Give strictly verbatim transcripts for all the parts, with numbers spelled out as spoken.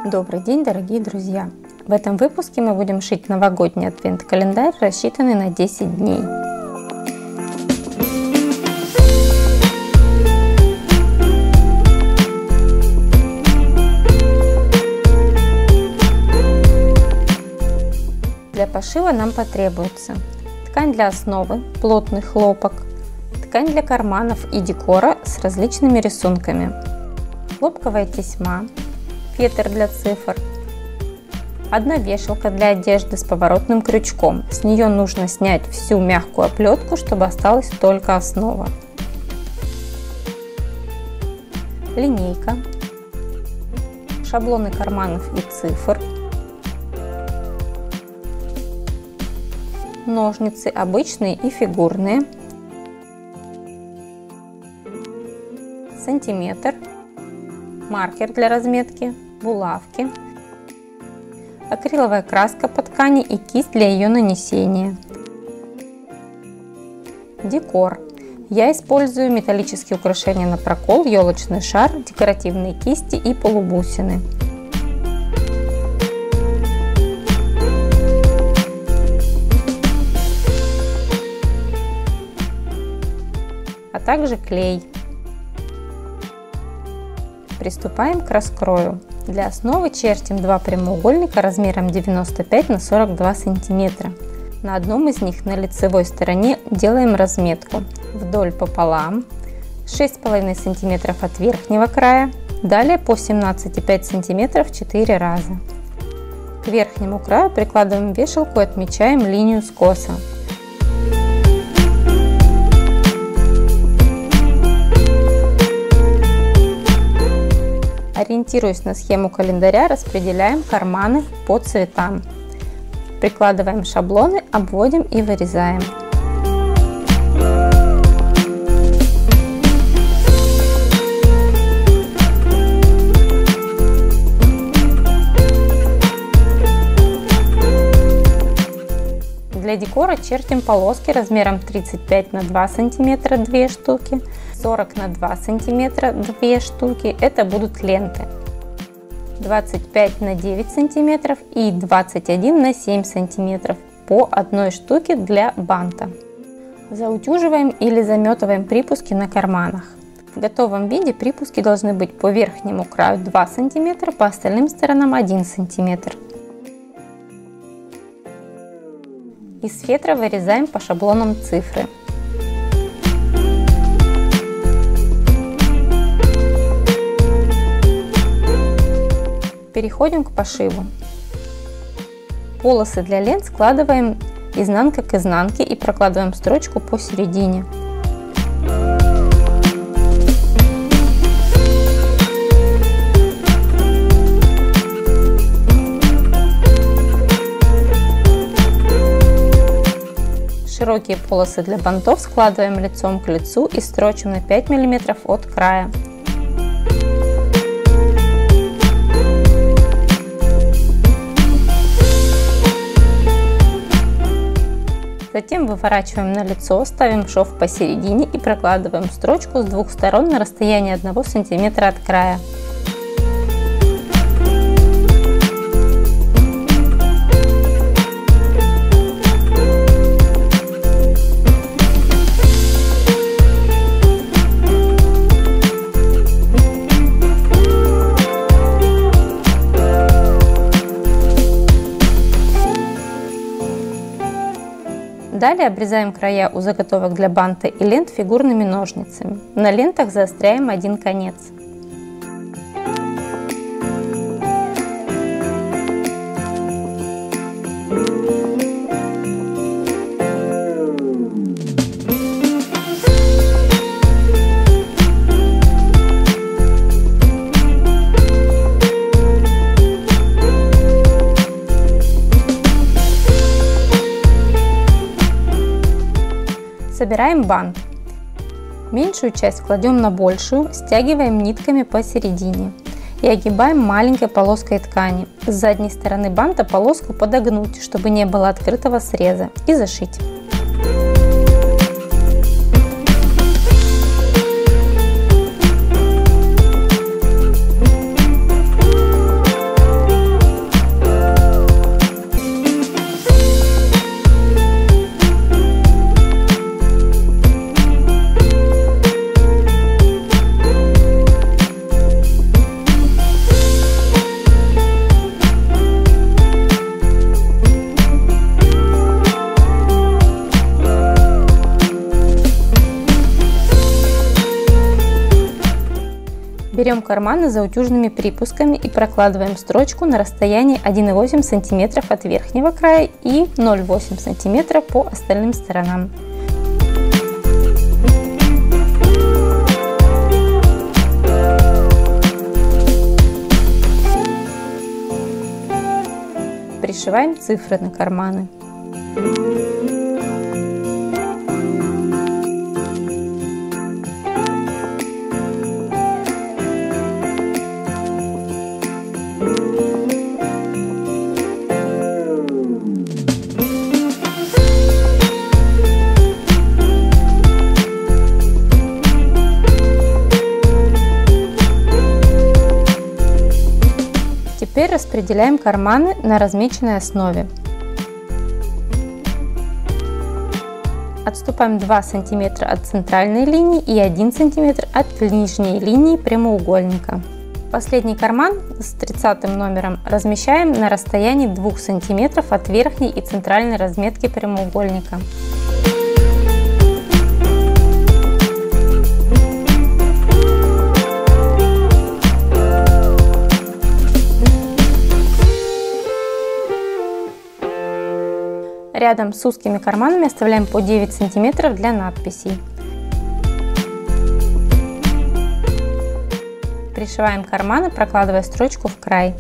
Добрый день, дорогие друзья! В этом выпуске мы будем шить новогодний адвент-календарь, рассчитанный на десять дней. Для пошива нам потребуется ткань для основы, плотный хлопок, ткань для карманов и декора с различными рисунками, хлопковая тесьма, фетр для цифр, одна вешалка для одежды с поворотным крючком. С нее нужно снять всю мягкую оплетку, чтобы осталась только основа. Линейка, шаблоны карманов и цифр, ножницы обычные и фигурные, сантиметр, маркер для разметки, булавки, акриловая краска по ткани и кисть для ее нанесения. Декор. Я использую металлические украшения на прокол, елочный шар, декоративные кисти и полубусины. А также клей. Приступаем к раскрою. Для основы чертим два прямоугольника размером девяносто пять на сорок два сантиметра. На одном из них на лицевой стороне делаем разметку вдоль пополам, шесть с половиной сантиметров от верхнего края, далее по семнадцать и пять сантиметров четыре раза. К верхнему краю прикладываем вешалку и отмечаем линию скоса. Ориентируясь на схему календаря, распределяем карманы по цветам. Прикладываем шаблоны, обводим и вырезаем. Для декора чертим полоски размером тридцать пять на два сантиметра две штуки, сорок на два сантиметра две штуки, это будут ленты, двадцать пять на девять сантиметров и двадцать один на семь сантиметров по одной штуке для банта. Заутюживаем или заметываем припуски на карманах. В готовом виде припуски должны быть по верхнему краю два сантиметра, по остальным сторонам один сантиметр. Из фетра вырезаем по шаблонам цифры. Переходим к пошиву. Полосы для лент складываем изнанка к изнанке и прокладываем строчку посередине. Широкие полосы для бантов складываем лицом к лицу и строчим на пять миллиметров от края. Затем выворачиваем на лицо, ставим шов посередине и прокладываем строчку с двух сторон на расстоянии одного сантиметра от края. Далее обрезаем края у заготовок для банта и лент фигурными ножницами. На лентах заостряем один конец. Собираем бант. Меньшую часть кладем на большую, стягиваем нитками посередине и огибаем маленькой полоской ткани. С задней стороны банта полоску подогнуть, чтобы не было открытого среза, и зашить. Берем карманы за утюжными припусками и прокладываем строчку на расстоянии один и восемь сантиметров от верхнего края и ноль целых восемь десятых сантиметра по остальным сторонам. Пришиваем цифры на карманы. Теперь распределяем карманы на размеченной основе. Отступаем два сантиметра от центральной линии и один сантиметр от нижней линии прямоугольника. Последний карман с тридцатым номером размещаем на расстоянии двух сантиметров от верхней и центральной разметки прямоугольника. Рядом с узкими карманами оставляем по девять сантиметров для надписей. Пришиваем карманы, прокладывая строчку в край.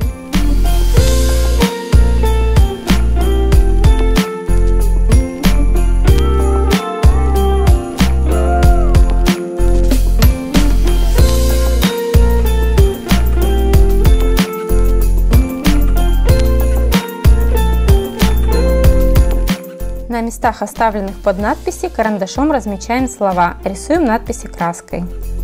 На местах, оставленных под надписи, карандашом размечаем слова, рисуем надписи краской.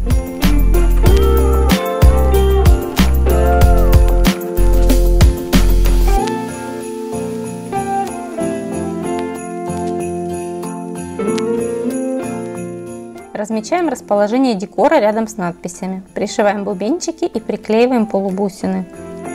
Размечаем расположение декора рядом с надписями. Пришиваем бубенчики и приклеиваем полубусины.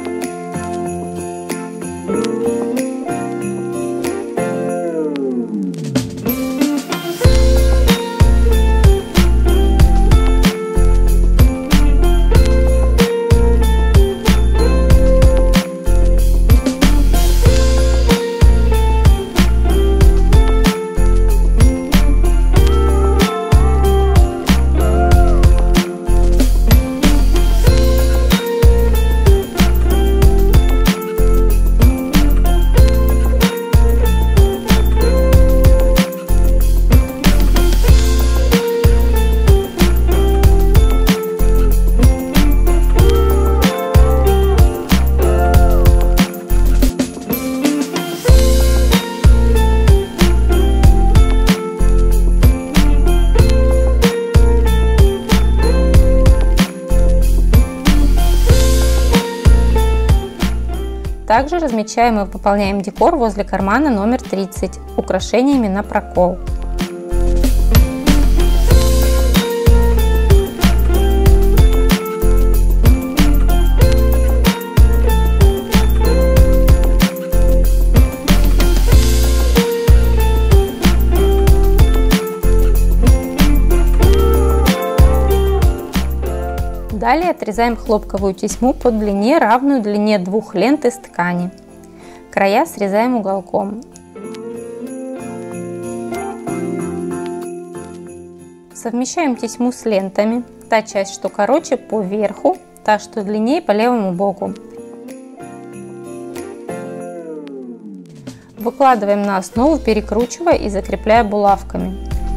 Также размечаем и выполняем декор возле кармана номер тридцать украшениями на прокол. Далее отрезаем хлопковую тесьму по длине, равную длине двух лент из ткани. Края срезаем уголком. Совмещаем тесьму с лентами. Та часть, что короче, по верху, та, что длиннее, по левому боку. Выкладываем на основу, перекручивая и закрепляя булавками.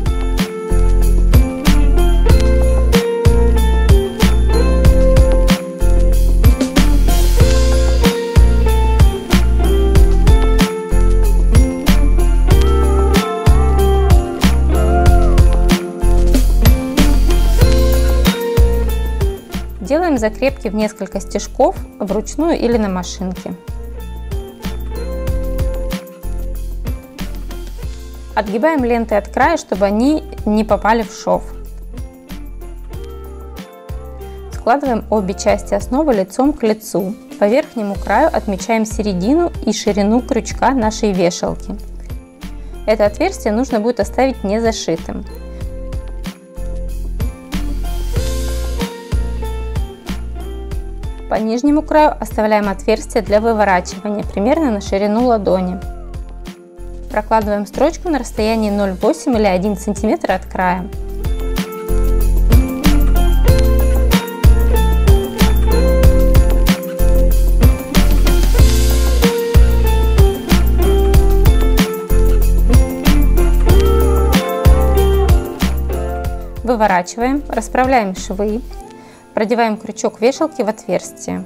Делаем закрепки в несколько стежков вручную или на машинке. Отгибаем ленты от края, чтобы они не попали в шов. Складываем обе части основы лицом к лицу. По верхнему краю отмечаем середину и ширину крючка нашей вешалки. Это отверстие нужно будет оставить не зашитым. По нижнему краю оставляем отверстие для выворачивания, примерно на ширину ладони. Прокладываем строчку на расстоянии ноль целых восемь десятых или один сантиметр от края. Выворачиваем, расправляем швы, продеваем крючок вешалки в отверстие.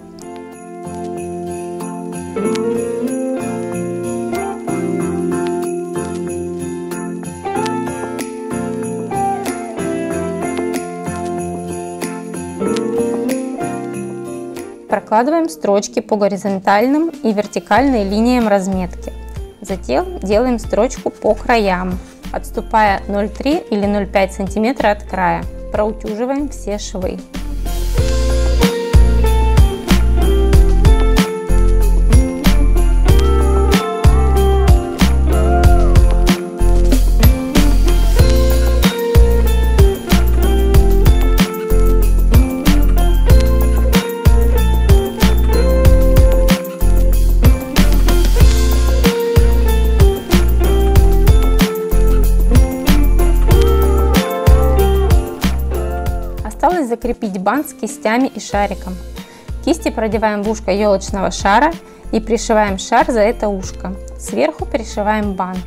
Прокладываем строчки по горизонтальным и вертикальным линиям разметки. Затем делаем строчку по краям, отступая ноль целых три десятых или ноль целых пять десятых сантиметра от края. Проутюживаем все швы. Осталось закрепить бант с кистями и шариком. Кисти продеваем в ушко елочного шара и пришиваем шар за это ушко. Сверху пришиваем бант.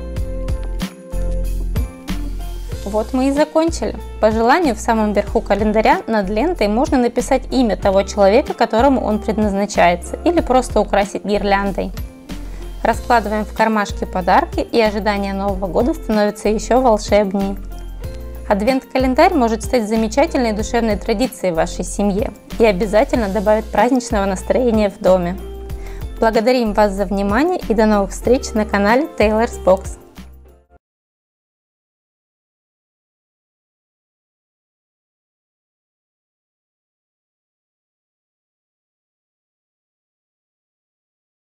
Вот мы и закончили. По желанию в самом верху календаря над лентой можно написать имя того человека, которому он предназначается, или просто украсить гирляндой. Раскладываем в кармашки подарки, и ожидание Нового года становится еще волшебнее. Адвент-календарь может стать замечательной душевной традицией в вашей семье и обязательно добавит праздничного настроения в доме. Благодарим вас за внимание и до новых встреч на канале Taylor's Box.